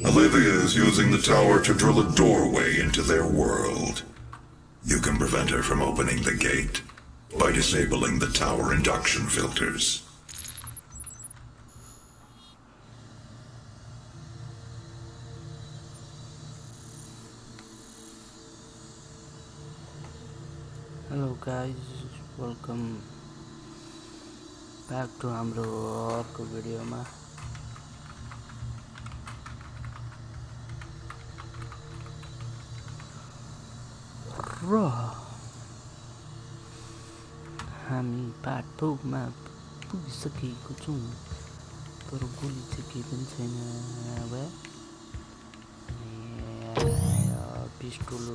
Olivia is using the tower to drill a doorway into their world. You can prevent her from opening the gate by disabling the tower induction filters. Hello guys, welcome back to हाम्रो अर्को भिडियोमा। र हामी part 2 मा पुगिसकेको छौं, तर गोली चाहिँ के पनि छैन। पिस्टल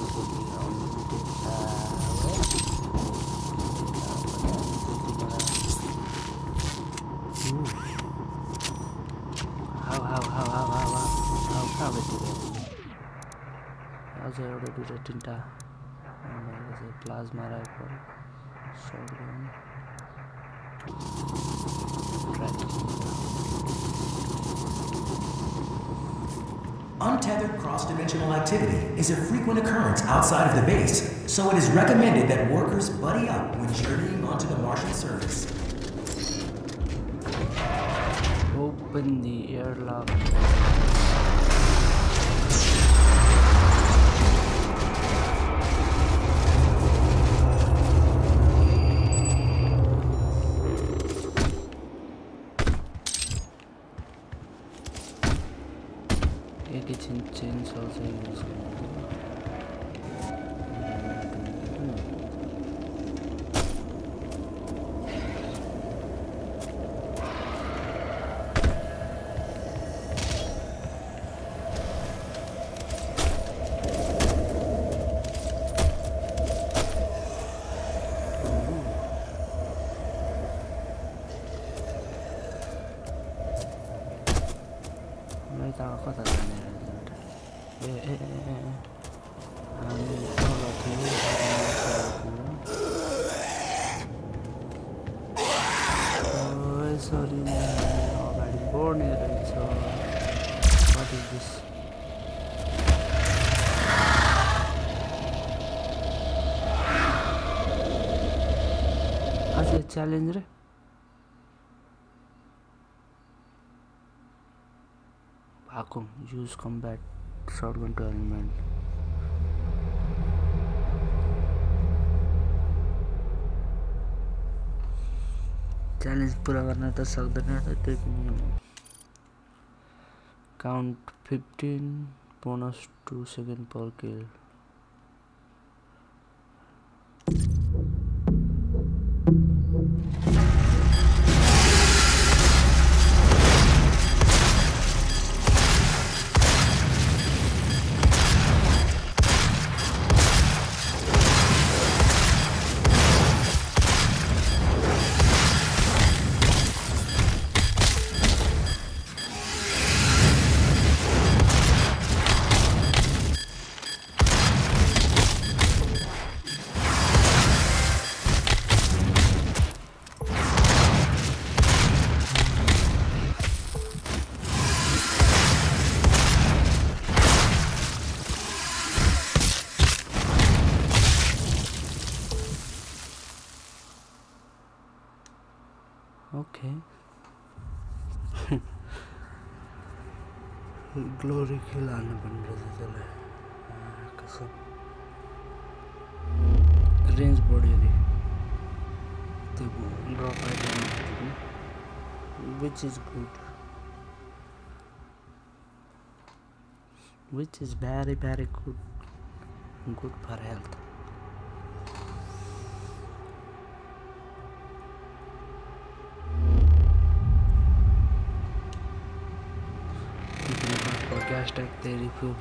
अझ एउटा दुईटा तिनटा plasma rifle shotgun Untethered cross-dimensional activity is a frequent occurrence outside of the base, so it is recommended that workers buddy up when journeying onto the Martian surface. Open the airlock. Chainsaws are used. Challenge re Bhako, use combat shotgun to element. Challenge पूरा करना तो सक्दैन र त्यो पनि count 15 bonus 2 seconds per kill. Okay. Glory kill आना बन रहा था कसम रेंज बॉडी रे तो drop item which is good, which is very good for health. Hashtag therapy.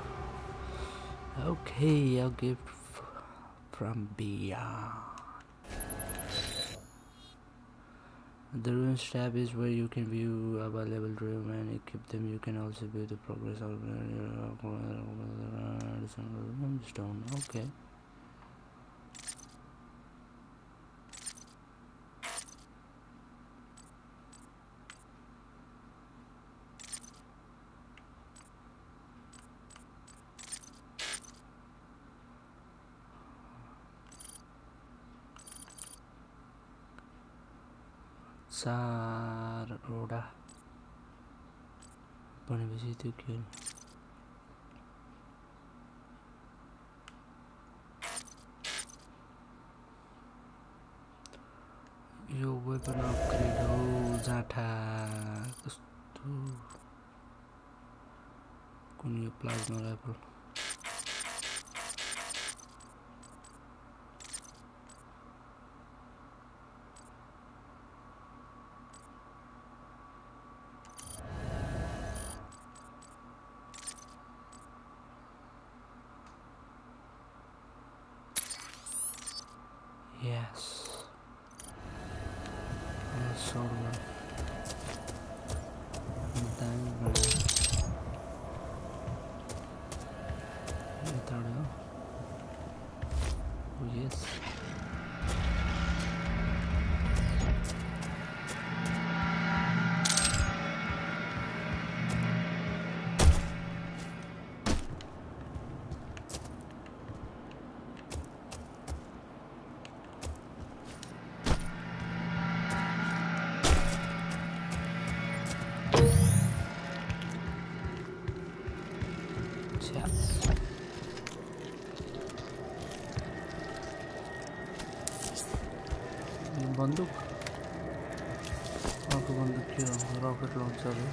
Okay, a gift from beyond. The ruins tab is where you can view available ruins and equip them. You can also view the progress of stone. Okay. 4वटा भनेपछि त्यो के हो यो weapon upgrade हो जाठा कस्तो कुन यो plasma rifle Yes. Solar. Oh yes. बन्दुक अर्को बन्दुक के हो रकेट लन्चर हो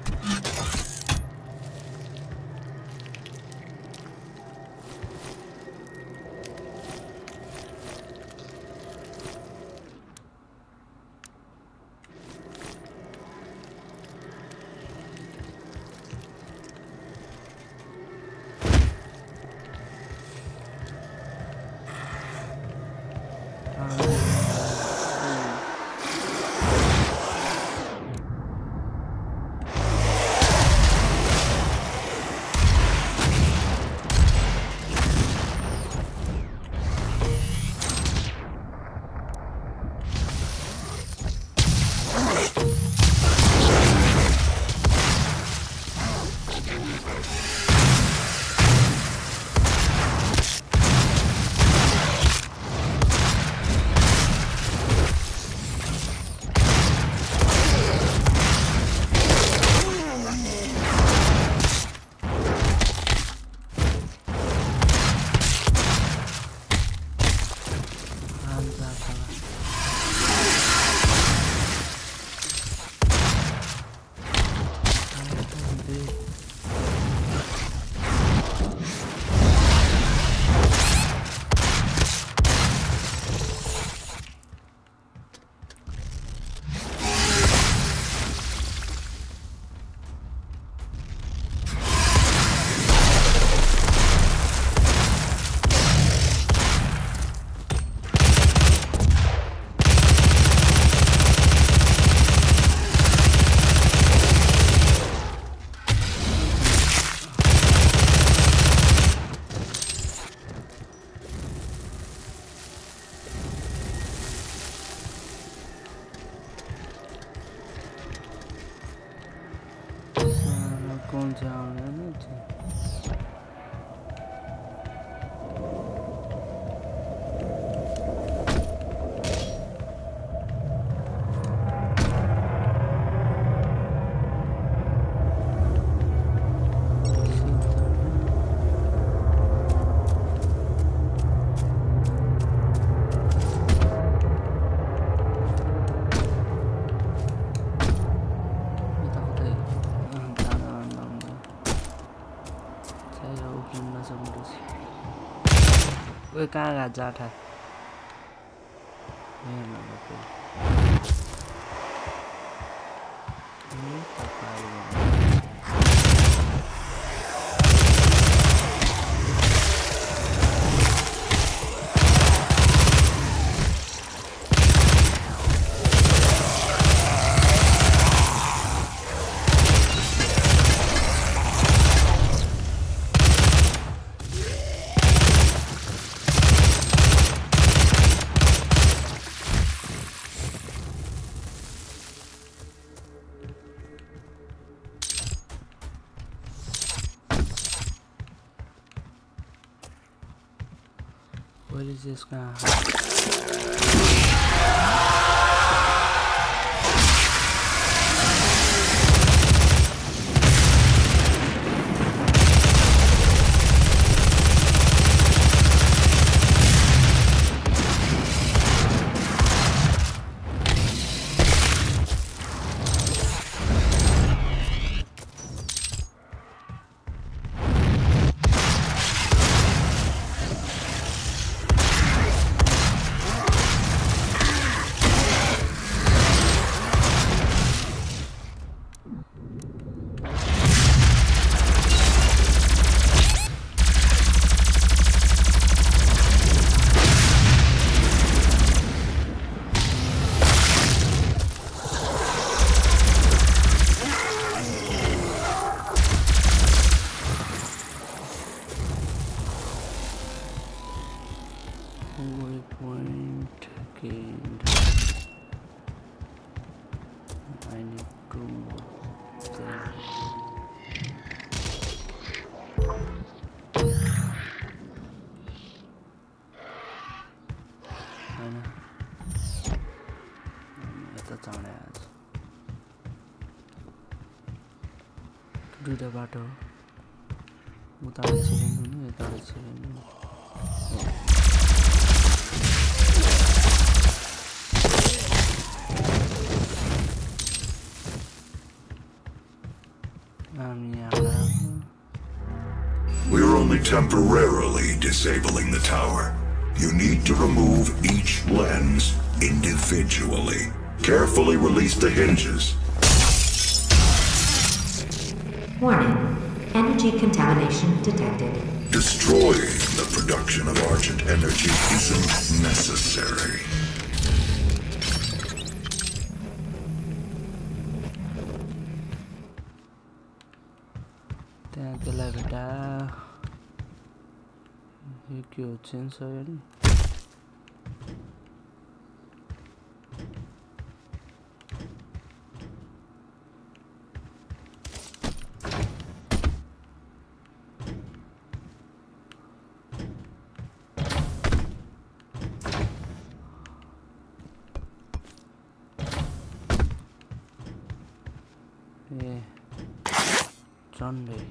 कौन सा है ना कहाँ गया जाट है What is this guy? second. I need two more things. दुईटा बाटो उताबाट छिरेन हुने यताबाट छिरेन हुने We're only temporarily disabling the tower. You need to remove each lens individually. Carefully release the hinges. Warning. Energy contamination detected. Destroying the production of Argent energy isn't necessary. त्यहाँ त्यसलाई भेटा यो के हो चेन्ज हो नि Sunday.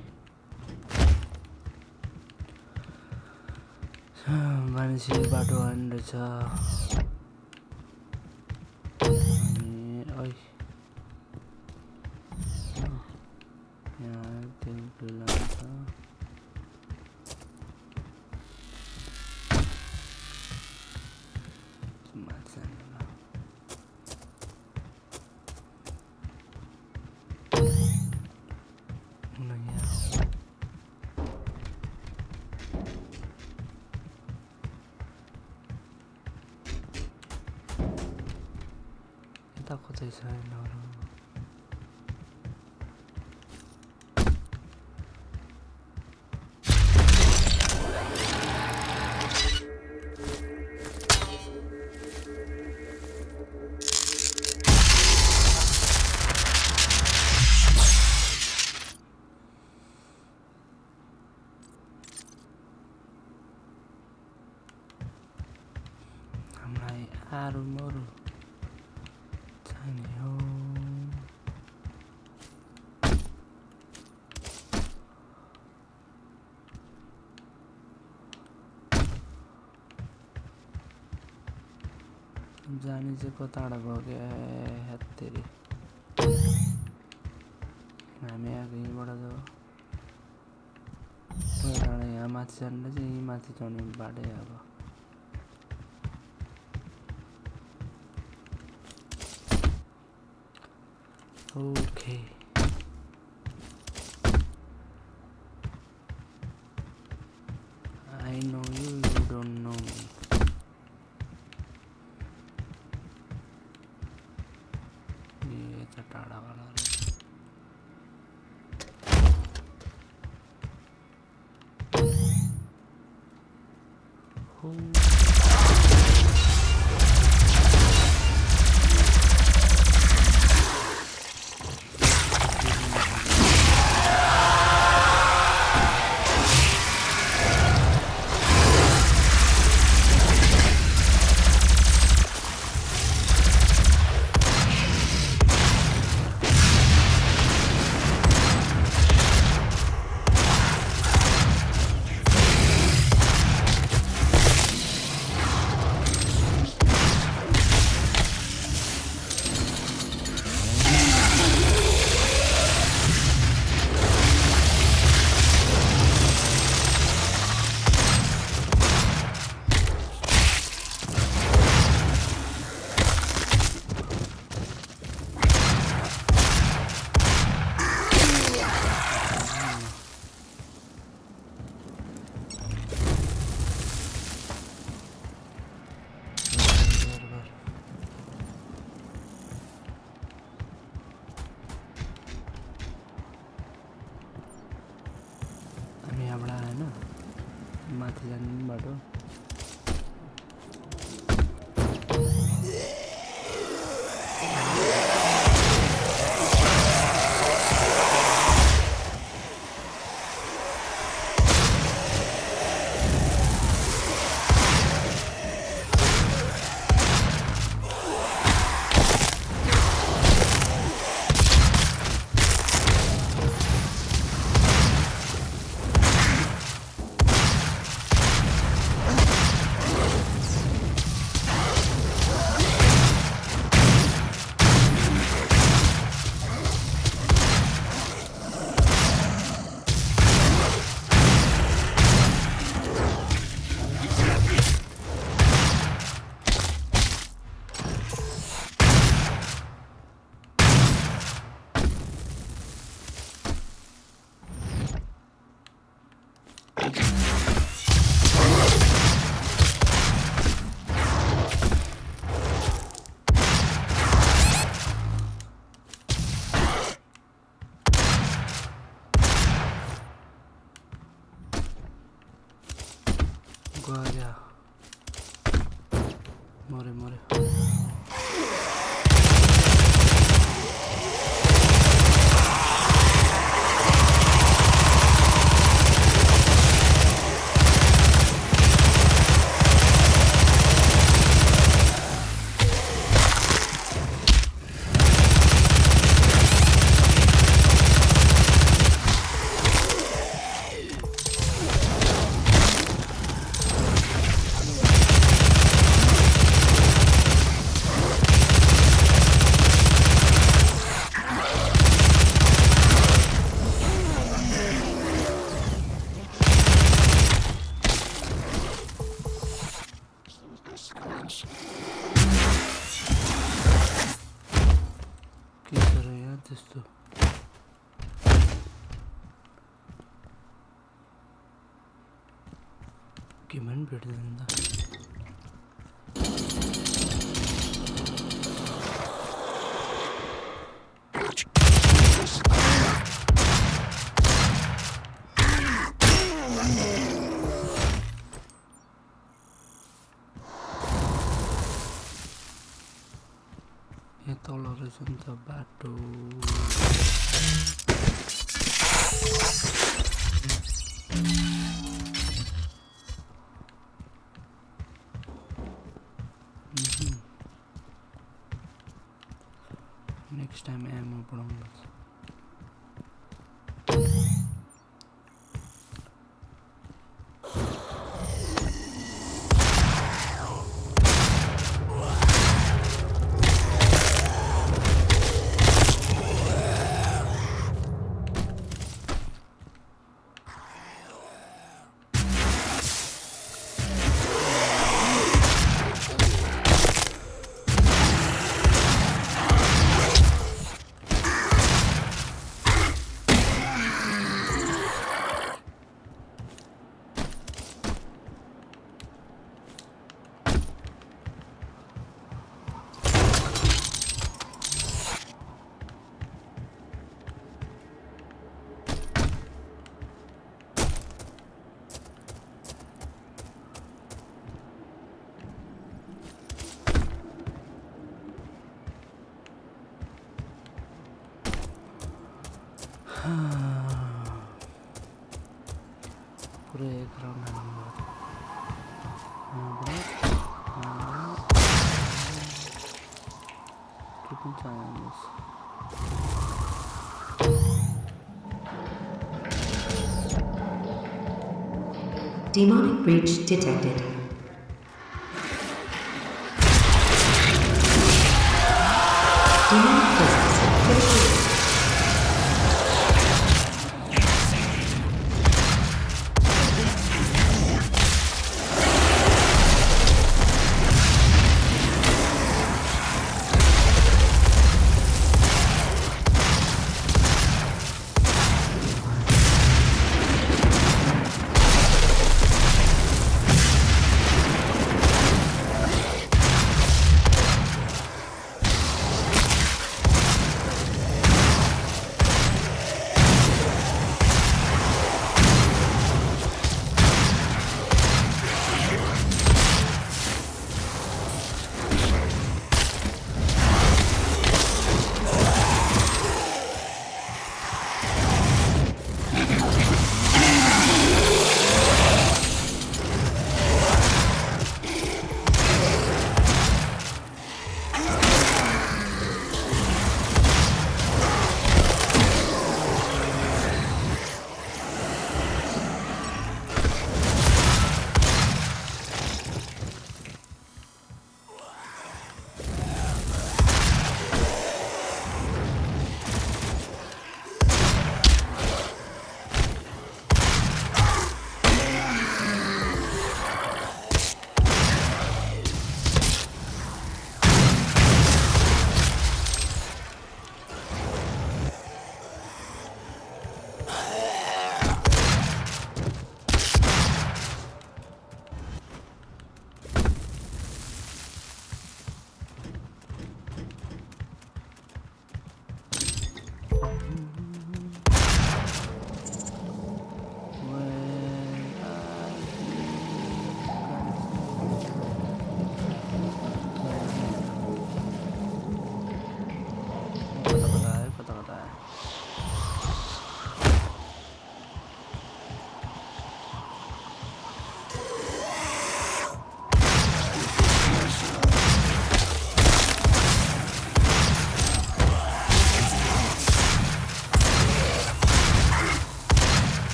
मान्छे बाटो हान्दैछ अनि ओइ यहाँ तेल पिलाउँछ कतै छैन हामीलाई आरु मरु जाने चाहिँ कताबाट गयो हेत्तेरी हामी आएको यहीँबाट जब यहाँ माथि जाँदा चाहिँ यहीँ माथि चढ्ने बाटै अब Okay. I know you, you don't know me. ये चटाड़ा वाला मर्यो त्यस्तो के मन भेट्दैन त यहाँ तल रहेछ नि त बाटो नेक्स्ट टाइम एमो बढाउनु पुरै ground Demonic breach detected. Demonic presence critical.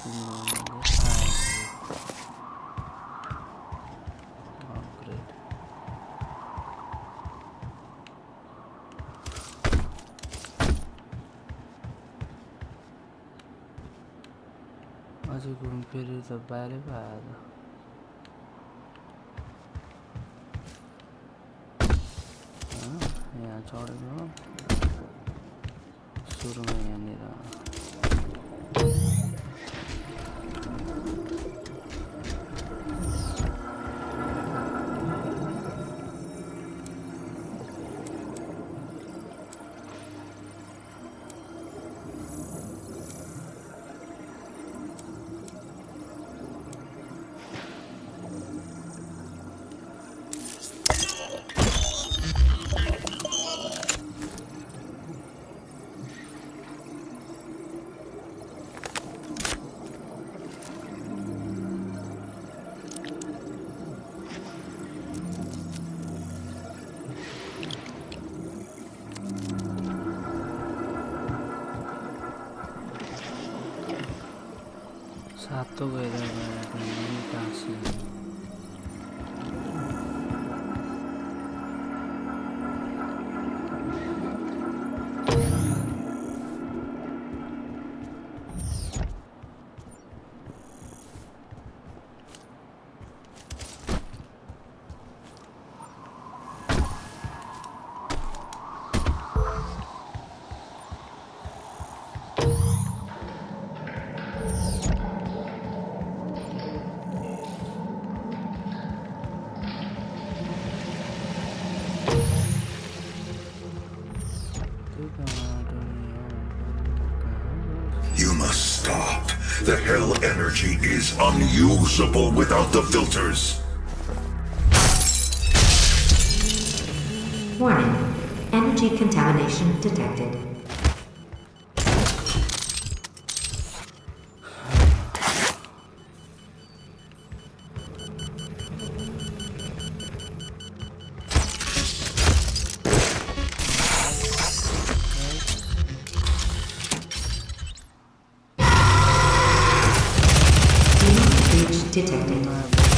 अझै घुम फेरि त बाह्रै भयो यहाँ चढेको सुरुमा यहाँनिर सातो गएर काशी You must stop. The hell energy is unusable without the filters. Warning. Energy contamination detected. Detected.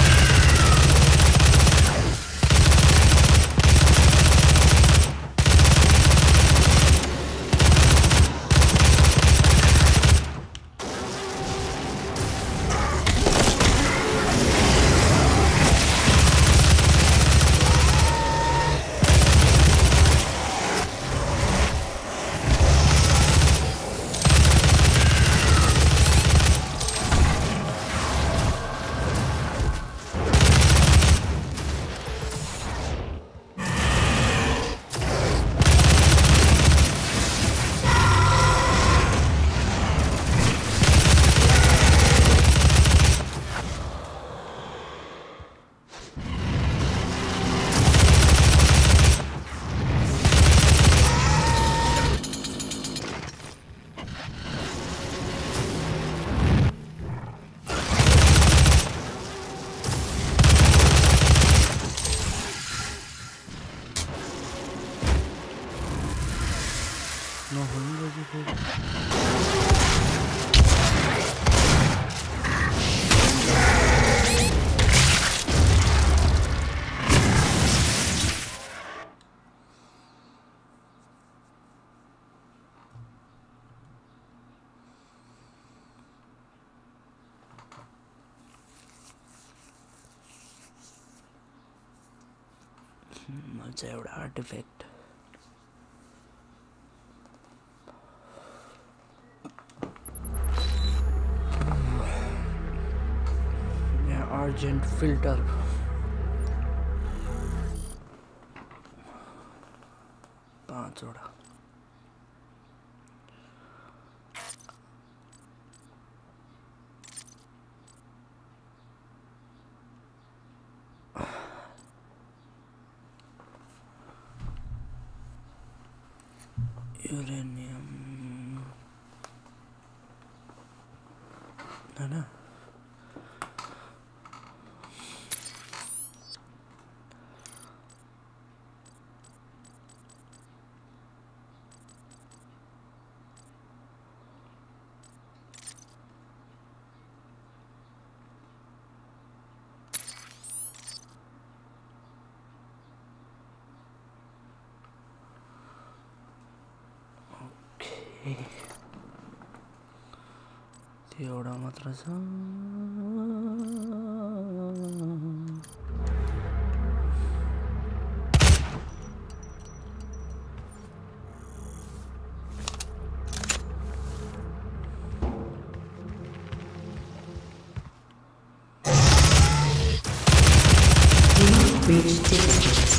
It's an artifact. Yeah, Argent filter. पाँचवटा यूरेनियम है ना त्यो एउटा मात्र छ Reach distance.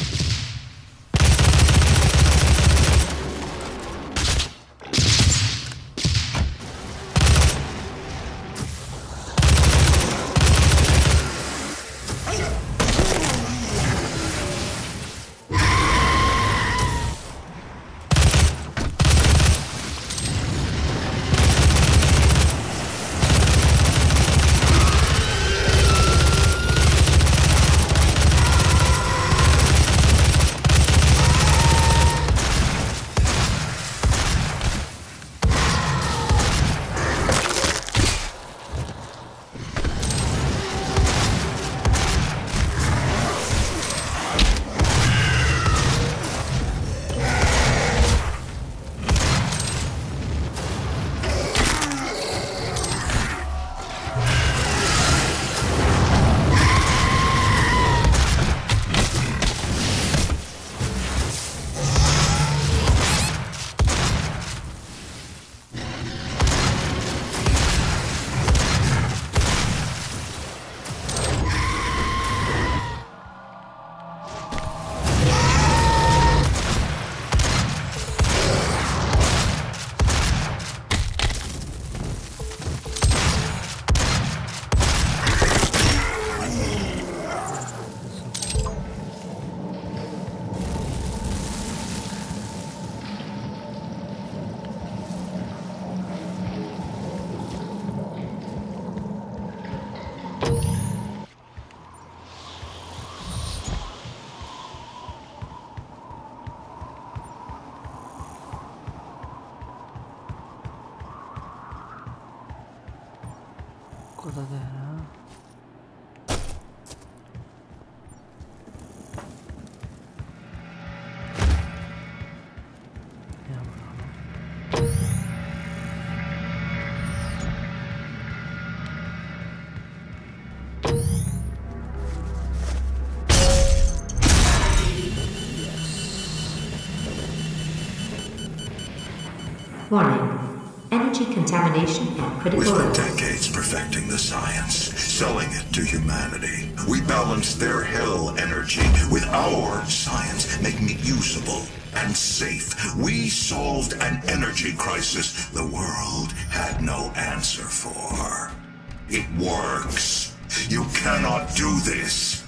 कता गएर Warning. Energy contamination at critical We spent levels. decades perfecting the science, selling it to humanity. We balanced their hell energy with our science, making it usable and safe. We solved an energy crisis the world had no answer for. It works. You cannot do this.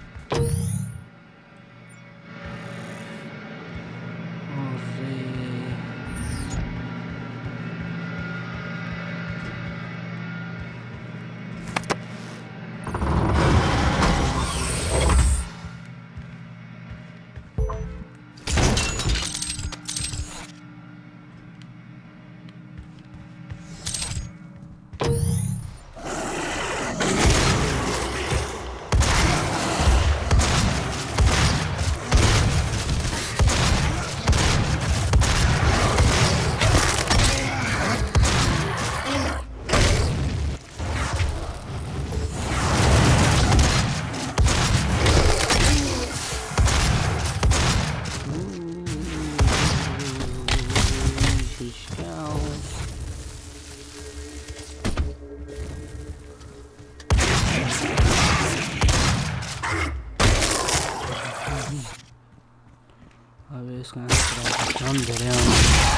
अब यसको आँसु झन् धेरै आउँछ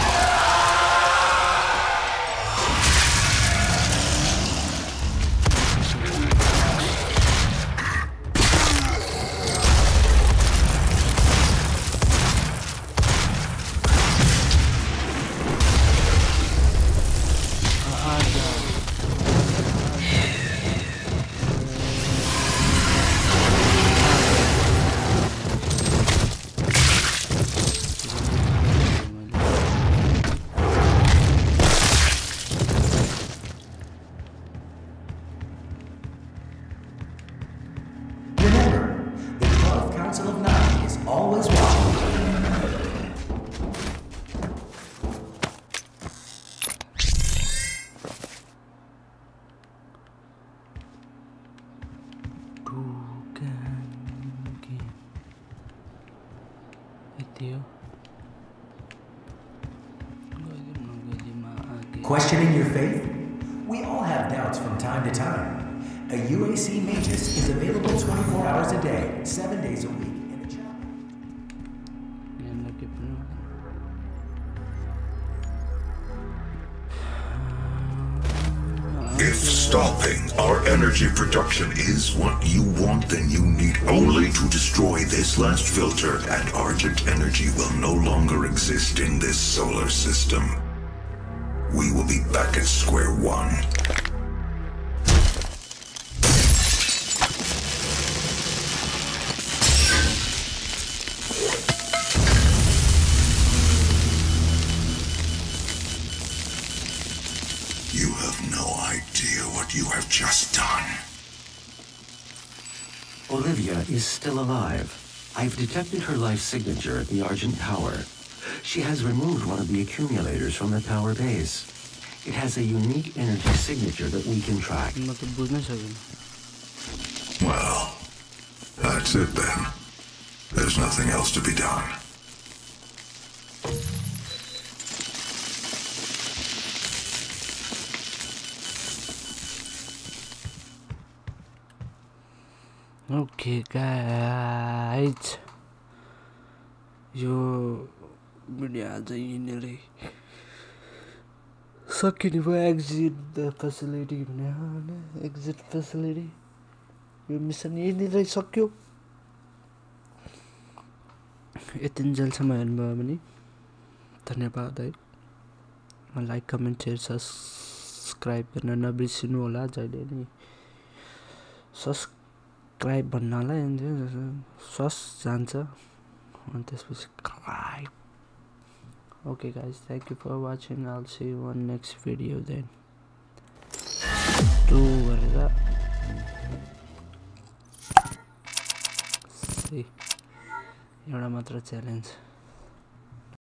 Questioning your faith? We all have doubts from time to time. A UAC Magus is available 24 hours a day, 7 days a week in the chapel. If stopping our energy production is what you want, then you need only to destroy this last filter, and Argent energy will no longer exist in this solar system. We will be back at square one. You have no idea what you have just done. Olivia is still alive. I've detected her life signature at the Argent Tower. She has removed one of the accumulators from the tower base. It has a unique energy signature that we can track. Well, that's it then. There's nothing else to be done. Okay guys, यो video आज यिनीले सकिने भयो exit the facility भन्ने हैन exit facility यो mission यिनीले सक्यो यतिन्जेलसम्म हेर्नुभयो भने धन्यवाद है लाइक कमेन्ट शेयर सब्स्क्राइब गर्न नबिर्सिनु होला जहिले नि सब्स्क्राइब भन्नलाई सस जान्छ and this was cry. Okay guys, thank you for watching. I'll see you on next video then. See, एउटा मात्र challenge.